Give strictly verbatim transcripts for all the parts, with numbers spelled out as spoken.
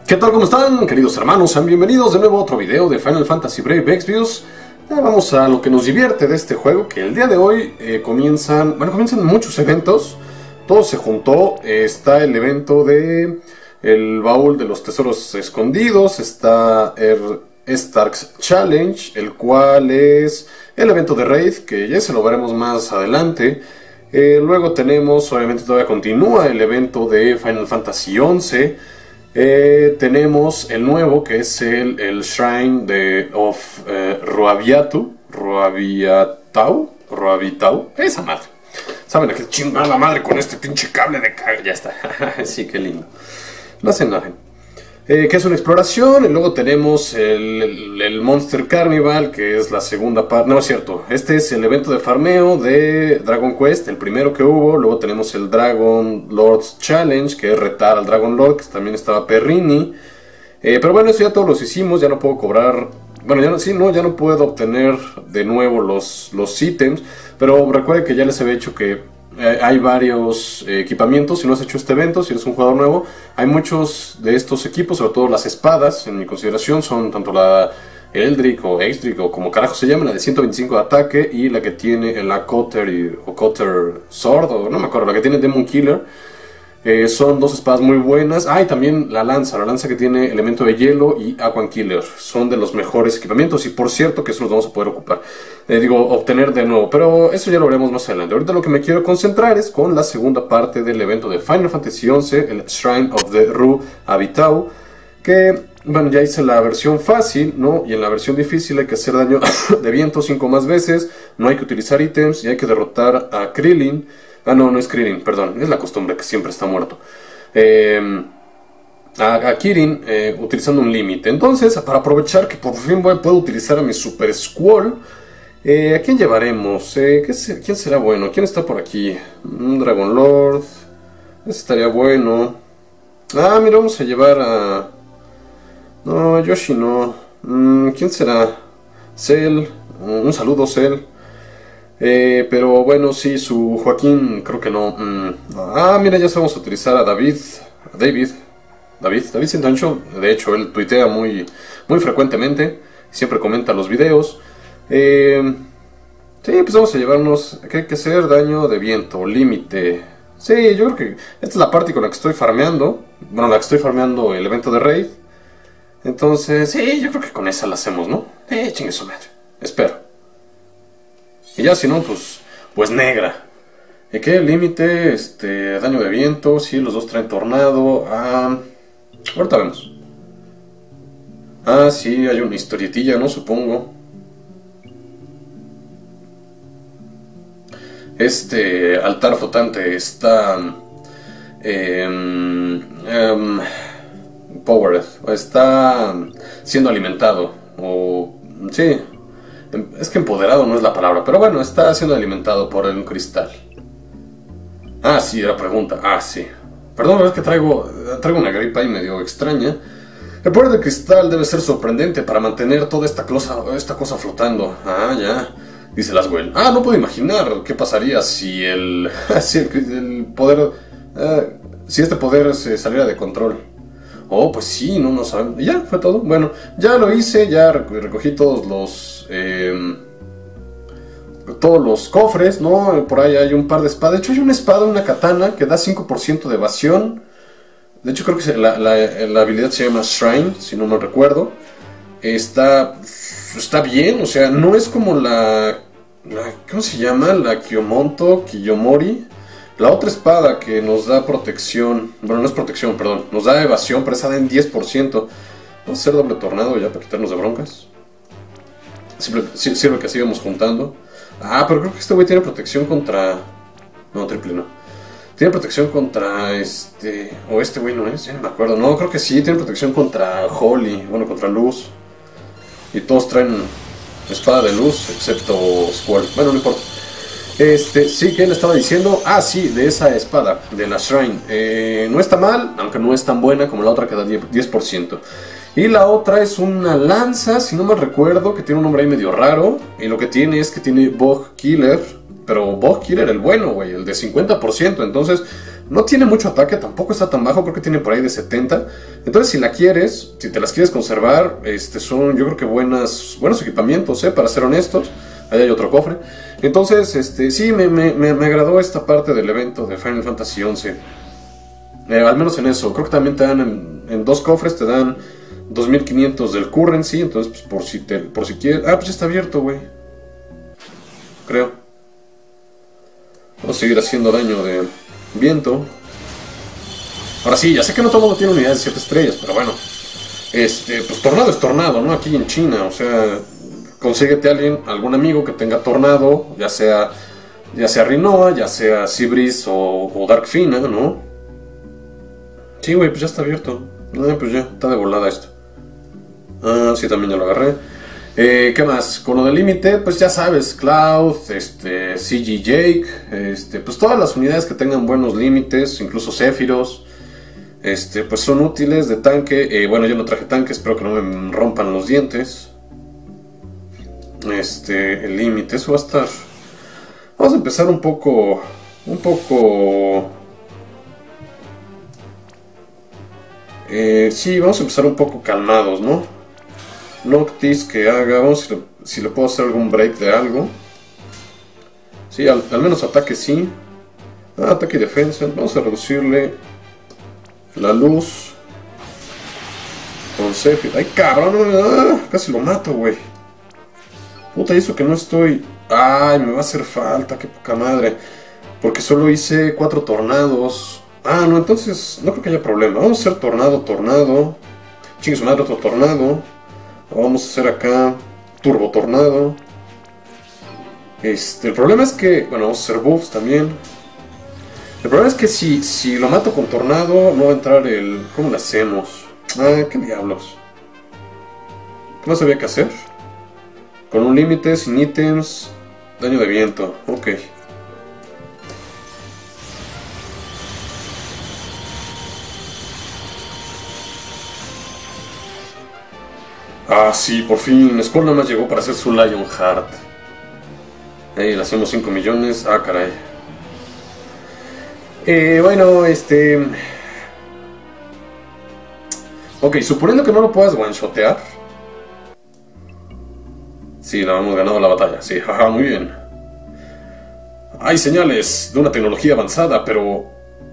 ¿Qué tal? ¿Cómo están, queridos hermanos? Sean bienvenidos de nuevo a otro video de Final Fantasy Brave Exvius. Ya vamos a lo que nos divierte de este juego, que el día de hoy eh, comienzan, bueno, comienzan muchos eventos. Todo se juntó, eh, está el evento de el baúl de los tesoros escondidos, está el Stark's Challenge, el cual es el evento de Raid, que ya se lo veremos más adelante. Eh, luego tenemos, obviamente todavía continúa el evento de Final Fantasy once. Eh, tenemos el nuevo, que es el, el Shrine de, of eh, Ruabiatu, Ruabiatau, Ruabitau, esa madre. ¿Saben a qué chingada la madre con este pinche cable de caga? Ya está. Sí, qué lindo. No hacen nada. Eh, que es una exploración, y luego tenemos el, el, el Monster Carnival, que es la segunda parte. No, es cierto, este es el evento de farmeo de Dragon Quest, el primero que hubo. Luego tenemos el Dragon Lord's Challenge, que es retar al Dragon Lord, que también estaba Perrini. Eh, pero bueno, eso ya todos los hicimos, ya no puedo cobrar. Bueno, ya no, sí, no, ya no puedo obtener de nuevo los, los ítems. Pero recuerden que ya les había dicho que Eh, hay varios eh, equipamientos. Si no has hecho este evento, si eres un jugador nuevo, hay muchos de estos equipos, sobre todo las espadas, en mi consideración, son tanto la Eldrick o Exdrick o como carajo se llama, la de ciento veinticinco de ataque, y la que tiene la Cutter y, o Cutter Sword, o no me acuerdo, la que tiene Demon Killer. Eh, son dos espadas muy buenas. Ah, y también la lanza, la lanza que tiene elemento de hielo y Aquan Killer. Son de los mejores equipamientos, y por cierto que eso los vamos a poder ocupar. Eh, digo, obtener de nuevo, pero eso ya lo veremos más adelante. Ahorita lo que me quiero concentrar es con la segunda parte del evento de Final Fantasy once, el Shrine of the Ruabitau, que, bueno, ya hice la versión fácil, ¿no? Y en la versión difícil hay que hacer daño de viento cinco más veces, no hay que utilizar ítems y hay que derrotar a Krillin. Ah, no, no es Krillin, perdón, es la costumbre que siempre está muerto. Eh, a, a Kirin eh, utilizando un límite. Entonces, para aprovechar que por fin voy, puedo utilizar a mi Super Squall, eh, ¿a quién llevaremos? Eh, ¿qué se, ¿Quién será bueno? ¿Quién está por aquí? Un Dragon Lord. Ese estaría bueno. Ah, mira, vamos a llevar a... No, Yoshi no. Mm, ¿Quién será? Cell. Un saludo, Cell. Eh, pero bueno, sí, su Joaquín creo que no. Mm. Ah, mira, ya sabemos utilizar a David. A David. David. David Sintancho. De hecho, él tuitea muy, muy frecuentemente. Siempre comenta los videos. Eh, sí, pues vamos a llevarnos. ¿Qué hay que hacer? Daño de viento. Límite. Sí, yo creo que esta es la parte con la que estoy farmeando. Bueno, la que estoy farmeando el evento de Raid. Entonces, sí, yo creo que con esa la hacemos, ¿no? Eh, chingue su madre. Espero. Y ya si no, pues, pues negra. ¿Y qué? Límite, este, daño de viento, sí, los dos traen tornado. Ah, ahorita vemos. Ah, sí, hay una historietilla, ¿no? Supongo. Este altar flotante está... Eh, um, powered, está siendo alimentado. O... sí. Es que empoderado no es la palabra, pero bueno, está siendo alimentado por un cristal. Ah, sí, era pregunta. Ah, sí. Perdón, la verdad es que traigo, traigo una gripa ahí medio extraña. El poder del cristal debe ser sorprendente para mantener toda esta cosa, esta cosa flotando. Ah, ya. Dice Laswell. Ah, no puedo imaginar qué pasaría si el... si el, el poder... Uh, si este poder se saliera de control. Oh, pues sí, no, no saben. Ya, fue todo. Bueno, ya lo hice, ya recogí todos los... Eh, todos los cofres, ¿no? Por ahí hay un par de espadas. De hecho, hay una espada, una katana, que da cinco por ciento de evasión. De hecho, creo que la, la, la habilidad se llama Shrine, si no me recuerdo. Está... está bien, o sea, no es como la... la ¿cómo se llama? La Kiyomonto, Kiyomori. La otra espada que nos da protección, bueno, no es protección, perdón, nos da evasión, pero esa da en diez por ciento. Vamos a hacer doble tornado ya para quitarnos de broncas. Sirve, sirve que sigamos juntando. Ah, pero creo que este güey tiene protección contra... no, triple no. Tiene protección contra este... o este güey no es, ya no me acuerdo. No, creo que sí, tiene protección contra Holy, bueno, contra Luz. Y todos traen espada de luz, excepto Squall. Bueno, no importa. Este, sí, que él estaba diciendo, ah, sí, de esa espada, de la Shrine. Eh, no está mal, aunque no es tan buena como la otra que da diez por ciento. Y la otra es una lanza, si no me recuerdo, que tiene un nombre ahí medio raro. Y lo que tiene es que tiene Bug Killer, pero Bug Killer el bueno, güey, el de cincuenta por ciento. Entonces, No tiene mucho ataque, tampoco está tan bajo, creo que tiene por ahí de setenta. Entonces si la quieres, si te las quieres conservar, este, son yo creo que buenas, buenos equipamientos, ¿eh? Para ser honestos. Ahí hay otro cofre. Entonces, este, sí, me, me, me, me agradó esta parte del evento de Final Fantasy once. Eh, al menos en eso. Creo que también te dan en, en dos cofres, te dan dos mil quinientos del currency. Entonces, pues por si, te, por si quieres... Ah, pues ya está abierto, güey. Creo. Vamos a seguir haciendo daño de viento. Ahora sí, ya sé que no todo el mundo tiene unidades de siete estrellas, pero bueno. Este, pues tornado es tornado, ¿no? Aquí en China, o sea... Consíguete a alguien, algún amigo que tenga tornado, ya sea ya sea Rinoa, ya sea Seabreeze o, o Dark Fina, ¿no? Sí, güey, pues ya está abierto. Ah, pues ya, está de volada esto. Ah, sí, también ya lo agarré. Eh, ¿Qué más? Con lo del límite, pues ya sabes, Cloud, este, C G Jake, este, pues todas las unidades que tengan buenos límites, incluso Sephiroth, este, pues son útiles de tanque. Eh, bueno, yo no traje tanque, espero que no me rompan los dientes. Este, el límite, eso va a estar... Vamos a empezar un poco... Un poco... Eh, sí, vamos a empezar un poco calmados, ¿no? Noctis que haga... Vamos a ver si le, si le puedo hacer algún break de algo. Sí, al, al menos ataque sí. Ah, ataque y defensa. Vamos a reducirle la luz. Con Sephiroth. ¡Ay, cabrón! ¡Ah! Casi lo mato, güey. Puta, y eso que no estoy... Ay, me va a hacer falta, qué poca madre. Porque solo hice cuatro tornados. Ah, no, entonces no creo que haya problema. Vamos a hacer tornado, tornado. Chingue su madre, otro tornado. Vamos a hacer acá turbo tornado. Este, el problema es que... Bueno, vamos a hacer buffs también. El problema es que si, si lo mato con tornado, no va a entrar el... ¿Cómo lo hacemos? Ah, qué diablos. ¿Qué más había que hacer? Con un límite, sin ítems, daño de viento, ok. Ah, sí, por fin, Skull nada más llegó para hacer su Lionheart. Ahí le hacemos cinco millones, ah, caray. Eh, bueno, este... Ok, suponiendo que no lo puedas one-shotear. Sí, la hemos ganado la batalla, sí, jaja, muy bien. Hay señales de una tecnología avanzada, pero...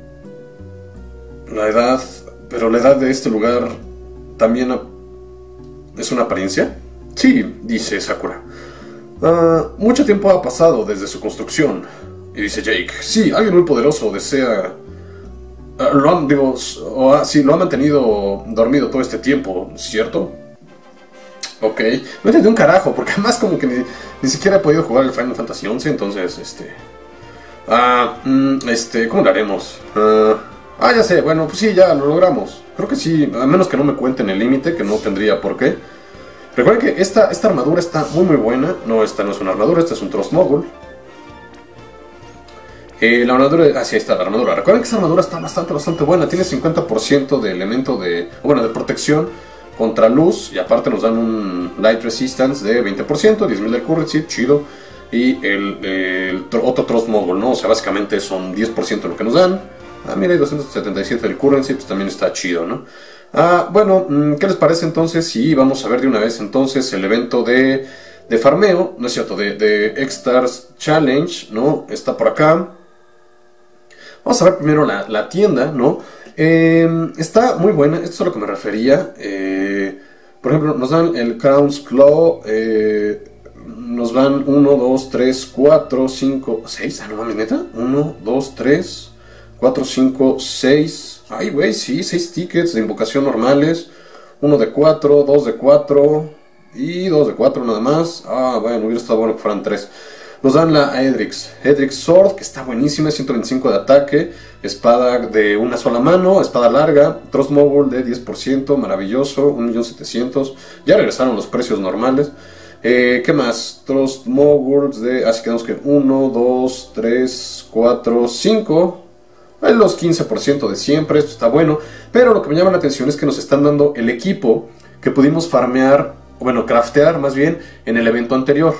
La edad... Pero la edad de este lugar... ¿También es una apariencia? Sí, dice Sakura. Uh, mucho tiempo ha pasado desde su construcción. Y dice Jake, sí, alguien muy poderoso desea... Uh, lo han, digo, o, uh, sí, lo ha mantenido dormido todo este tiempo, ¿cierto? Ok, no entendí un carajo, porque además como que ni, ni siquiera he podido jugar el Final Fantasy once, entonces, este... Ah, mm, este, ¿cómo lo haremos? Uh, ah, ya sé, bueno, pues sí, ya lo logramos. Creo que sí, a menos que no me cuenten el límite, que no tendría por qué. Recuerden que esta, esta armadura está muy muy buena. No, esta no es una armadura, esta es un Trust Mogul. Eh, la armadura, ah, sí, ahí está la armadura. Recuerden que esa armadura está bastante, bastante buena. Tiene cincuenta por ciento de elemento de, bueno, de protección contra luz, y aparte nos dan un Light Resistance de veinte por ciento, diez mil del currency, chido. Y el, el otro Trust Mogul, ¿no? O sea, básicamente son diez por ciento lo que nos dan. Ah, mira, hay doscientos setenta y siete del currency, pues también está chido, ¿no? Ah, bueno, ¿qué les parece entonces? Sí, vamos a ver de una vez entonces el evento de, de farmeo, no es cierto, de, de X-Stars Challenge, ¿no? Está por acá. Vamos a ver primero la, la tienda, ¿no? Eh, está muy buena, esto es a lo que me refería. Eh, por ejemplo, nos dan el Crown's Claw, eh, nos dan uno, dos, tres, cuatro, cinco, seis. Ah, no mames, neta. uno, dos, tres, cuatro, cinco, seis. Ay, güey, sí, seis tickets de invocación normales. uno de cuatro, dos de cuatro y dos de cuatro nada más. Ah, bueno, hubiera estado bueno que fueran tres. Nos dan la Edrix, Edrix Sword, que está buenísima, ciento veinticinco de ataque, espada de una sola mano, espada larga, Trust Mogul de diez por ciento, maravilloso, un millón setecientos mil. Ya regresaron los precios normales. Eh, ¿Qué más? Trust Moguls de... Así quedamos que uno, dos, tres, cuatro, cinco. Hay los quince por ciento de siempre, esto está bueno. Pero lo que me llama la atención es que nos están dando el equipo que pudimos farmear, bueno, craftear más bien, en el evento anterior.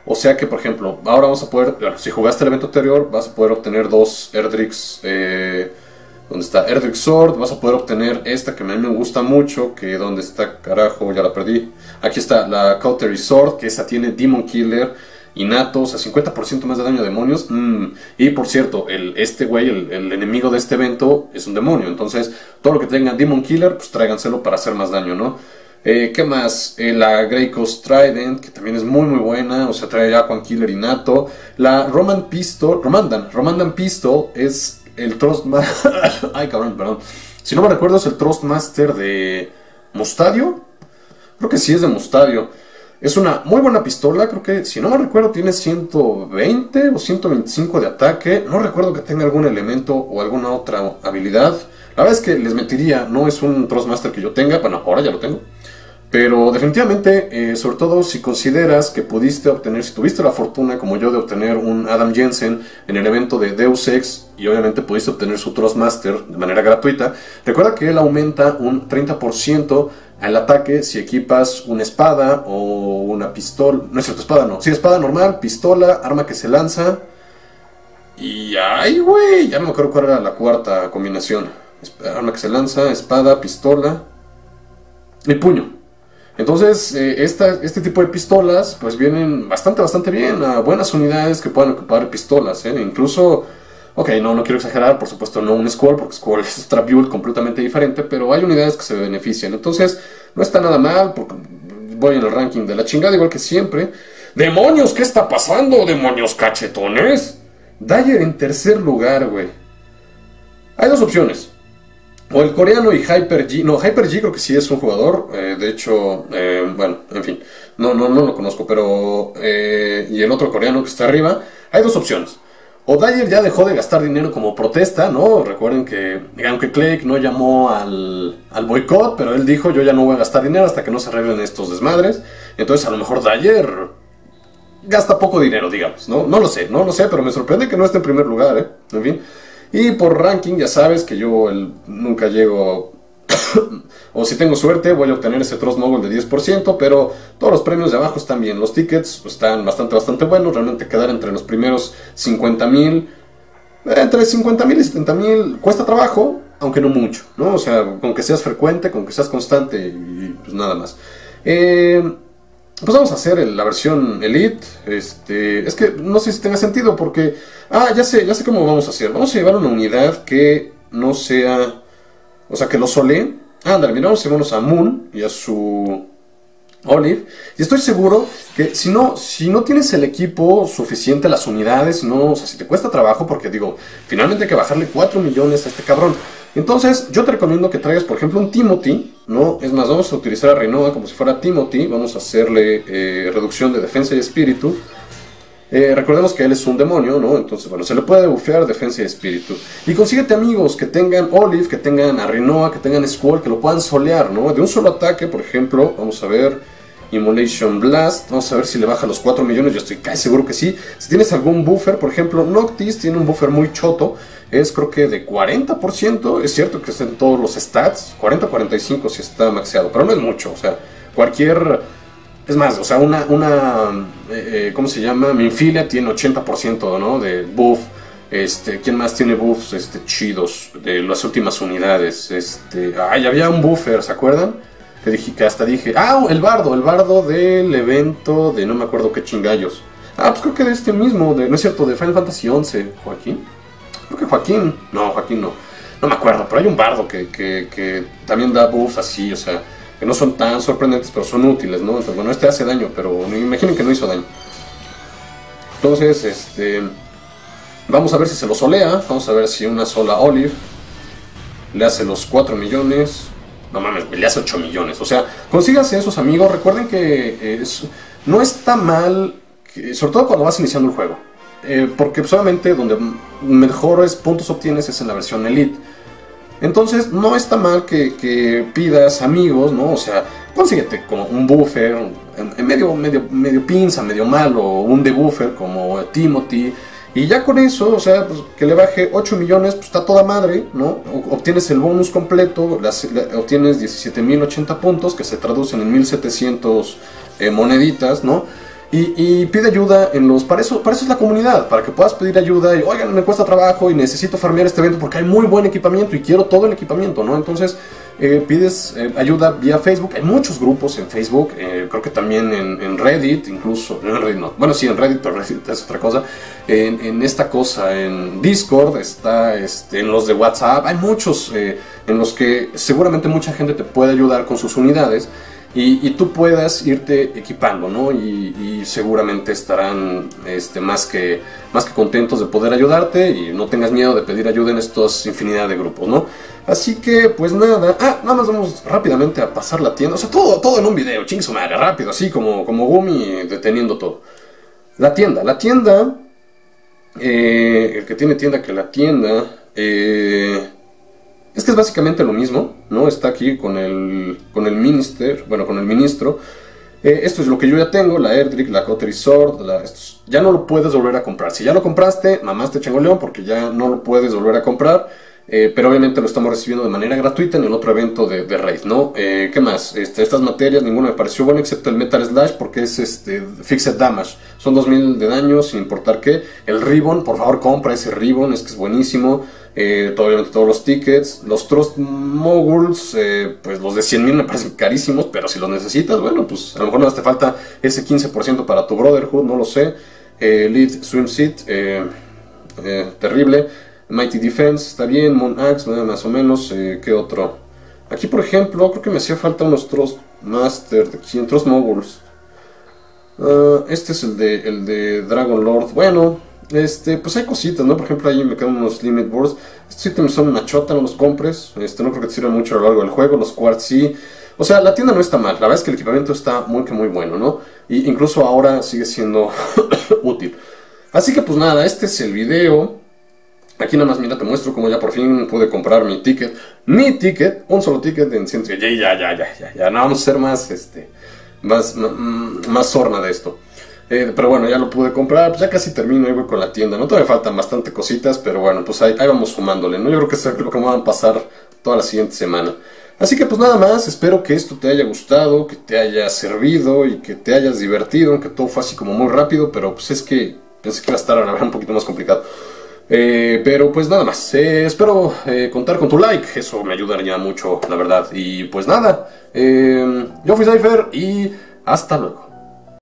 O sea que, por ejemplo, ahora vamos a poder, bueno, si jugaste el evento anterior, vas a poder obtener dos Erdrix, eh, ¿dónde está? Erdrix Sword, vas a poder obtener esta que a mí me gusta mucho, que ¿dónde está? Carajo, ya la perdí. Aquí está, la Cautery Sword, que esa tiene Demon Killer innato, o sea, cincuenta por ciento más de daño a demonios. Mm. Y por cierto, el, este güey, el, el enemigo de este evento, es un demonio. Entonces, todo lo que tenga Demon Killer, pues tráiganselo para hacer más daño, ¿no? Eh, ¿Qué más? Eh, la Grey Coast Trident, que también es muy muy buena, o sea, trae Aquan Killer innato. La Roman Pistol, Romandan, Romandan Pistol es el Trust Master. Ay, cabrón, perdón. Si no me recuerdo, es el Trust Master de Mustadio. Creo que sí es de Mustadio. Es una muy buena pistola, creo que, si no me recuerdo, tiene ciento veinte o ciento veinticinco de ataque. No recuerdo que tenga algún elemento o alguna otra habilidad. La verdad es que les mentiría, no es un Trustmaster que yo tenga, bueno, ahora ya lo tengo. Pero definitivamente, eh, sobre todo si consideras que pudiste obtener, si tuviste la fortuna como yo de obtener un Adam Jensen en el evento de Deus Ex, y obviamente pudiste obtener su Trustmaster de manera gratuita, recuerda que él aumenta un treinta por ciento al ataque si equipas una espada o una pistola. No es cierto, espada no. Sí, espada normal, pistola, arma que se lanza. Y ay, güey, ya no me acuerdo cuál era la cuarta combinación. Arma que se lanza, espada, pistola y puño. Entonces, eh, esta, este tipo de pistolas pues vienen bastante, bastante bien a buenas unidades que puedan ocupar pistolas, ¿eh? Incluso, ok, no, no quiero exagerar, por supuesto no un Squall, porque Squall es otra build completamente diferente, pero hay unidades que se benefician. Entonces, no está nada mal, porque voy en el ranking de la chingada, igual que siempre. ¡Demonios! ¿Qué está pasando? ¡Demonios cachetones! Dyer en tercer lugar, güey. Hay dos opciones. O el coreano y Hyper G. No, Hyper G creo que sí es un jugador. Eh, de hecho, eh, bueno, en fin. No, no, no lo conozco, pero... Eh, y el otro coreano que está arriba. Hay dos opciones. O Dyer ya dejó de gastar dinero como protesta, ¿no? Recuerden que, aunque Clegg no llamó al, al boicot, pero él dijo, yo ya no voy a gastar dinero hasta que no se arreglen estos desmadres. Entonces a lo mejor Dyer gasta poco dinero, digamos, ¿no? No lo sé, no lo sé, pero me sorprende que no esté en primer lugar, ¿eh? En fin. Y por ranking, ya sabes que yo el, nunca llego, o si tengo suerte, voy a obtener ese Trust Mogul de diez por ciento, pero todos los premios de abajo están bien. Los tickets pues, están bastante, bastante buenos. Realmente quedar entre los primeros cincuenta mil, eh, entre cincuenta mil y setenta mil, cuesta trabajo, aunque no mucho, ¿no? O sea, con que seas frecuente, con que seas constante y pues nada más. Eh... Pues vamos a hacer la versión Elite. Este, es que no sé si tenga sentido porque... Ah, ya sé, ya sé cómo vamos a hacer. Vamos a llevar una unidad que no sea... O sea, que lo solee. Ándale, mira, vamos a llevarnos a Moon y a su Olive. Y estoy seguro que si no, si no tienes el equipo suficiente, las unidades, no, o sea, si te cuesta trabajo, porque digo, finalmente hay que bajarle cuatro millones a este cabrón. Entonces, yo te recomiendo que traigas, por ejemplo, un Timothy, ¿no? Es más, vamos a utilizar a Rinoa como si fuera Timothy. Vamos a hacerle eh, reducción de defensa y espíritu. Eh, recordemos que él es un demonio, ¿no? Entonces, bueno, se le puede bufear defensa y espíritu. Y consíguete amigos que tengan Olive, que tengan a Rinoa, que tengan Squall, que lo puedan solear, ¿no? De un solo ataque, por ejemplo, vamos a ver... Immolation Blast, vamos a ver si le baja los cuatro millones, yo estoy casi seguro que sí. Si tienes algún buffer, por ejemplo, Noctis tiene un buffer muy choto, es creo que de cuarenta por ciento, es cierto que está en todos los stats, cuarenta a cuarenta y cinco si está maxeado, pero no es mucho, o sea, cualquier... Es más, o sea, una, una eh, ¿cómo se llama? Minfilia tiene ochenta por ciento, ¿no? De buff. Este, ¿quién más tiene buffs este, chidos de las últimas unidades? Este, ay, había un buffer, ¿se acuerdan? Que, dije, que hasta dije, ah, el bardo, el bardo del evento de no me acuerdo qué chingallos. Ah, pues creo que de este mismo, de, no es cierto, de Final Fantasy once, Joaquín. Creo que Joaquín, no, Joaquín no, no me acuerdo, pero hay un bardo que, que, que también da buffs así, o sea, que no son tan sorprendentes, pero son útiles, ¿no? Entonces, bueno, este hace daño, pero imaginen que no hizo daño. Entonces, este, vamos a ver si se lo solea, vamos a ver si una sola Olive le hace los cuatro millones... No mames, le hace ocho millones. O sea, consíganse esos amigos. Recuerden que es, no está mal, que, sobre todo cuando vas iniciando el juego. Eh, porque solamente donde mejores puntos obtienes es en la versión Elite. Entonces, no está mal que, que pidas amigos, ¿no? O sea, consíguete como un buffer, en, en medio, medio, medio pinza, medio malo, un debuffer como Timothy. Y ya con eso, o sea, pues, que le baje ocho millones, pues está toda madre, ¿no? Obtienes el bonus completo, las, la, obtienes diecisiete mil ochenta puntos, que se traducen en mil setecientos eh, moneditas, ¿no? Y, y pide ayuda en los... Para eso, para eso es la comunidad, para que puedas pedir ayuda y, oigan, me cuesta trabajo y necesito farmear este evento porque hay muy buen equipamiento y quiero todo el equipamiento, ¿no? Entonces, eh, pides eh, ayuda vía Facebook. Hay muchos grupos en Facebook, eh, creo que también en, en Reddit, incluso... En Reddit no, bueno, sí, en Reddit, pero Reddit es otra cosa. En, en esta cosa, en Discord, está este, en los de WhatsApp, hay muchos eh, en los que seguramente mucha gente te puede ayudar con sus unidades. Y, y tú puedas irte equipando, ¿no? Y, y seguramente estarán este, más, que, más que contentos de poder ayudarte y no tengas miedo de pedir ayuda en estos infinidad de grupos, ¿no? Así que, pues nada, ah, nada más vamos rápidamente a pasar la tienda, o sea, todo, todo en un video, ching su madre, rápido, así como, como Gumi deteniendo todo. La tienda, la tienda, eh, el que tiene tienda que la tienda, eh... es que es básicamente lo mismo, ¿no? Está aquí con el, con el minister, bueno, con el ministro. Eh, esto es lo que yo ya tengo, la Erdrick, la Cautery Sword, la, estos, ya no lo puedes volver a comprar. Si ya lo compraste, mamaste changoleón porque ya no lo puedes volver a comprar. Eh, pero obviamente lo estamos recibiendo de manera gratuita en el otro evento de, de Raid, ¿no? Eh, ¿Qué más? Este, estas materias, ninguna me pareció buena excepto el Metal Slash porque es este, Fixed Damage. Son dos mil de daño sin importar qué. El Ribbon, por favor compra ese Ribbon, es que es buenísimo. Eh, obviamente todos los tickets. Los Trust Moguls, eh, pues los de cien mil me parecen carísimos, pero si los necesitas, bueno, pues a lo mejor nada más te falta ese quince por ciento para tu Brotherhood, no lo sé. Eh, Lead Swimsuit, eh, eh, terrible. Mighty Defense, está bien. Moon Axe, más o menos. Eh, ¿Qué otro? Aquí, por ejemplo, creo que me hacía falta unos Trust Master de quinientos Trust Moguls. Uh, este es el de, el de Dragon Lord. Bueno, este, pues hay cositas, ¿no? Por ejemplo, ahí me quedan unos Limit Boards. Estos ítems son una chota, no los compres. Este, no creo que te sirvan mucho a lo largo del juego. Los Quartz sí. O sea, la tienda no está mal. La verdad es que el equipamiento está muy que muy bueno, ¿no? Y incluso ahora sigue siendo útil. Así que pues nada, este es el video. Aquí nada más, mira, te muestro cómo ya por fin pude comprar mi ticket. Mi ticket, un solo ticket en ciento. Ya, ya, ya, ya, ya, ya. No vamos a ser más, este, más, más sorna de esto. Eh, pero bueno, ya lo pude comprar, pues ya casi termino, ahí voy con la tienda. No todavía faltan bastante cositas, pero bueno, pues ahí, ahí vamos sumándole, ¿no? Yo creo que es lo que me va a pasar toda la siguiente semana. Así que pues nada más, espero que esto te haya gustado, que te haya servido y que te hayas divertido, aunque todo fue así como muy rápido, pero pues es que pensé que iba a estar a la verdad un poquito más complicado. Eh, pero pues nada más, eh, espero eh, contar con tu like, eso me ayudaría mucho, la verdad. Y pues nada, eh, yo fui Cypher y hasta luego.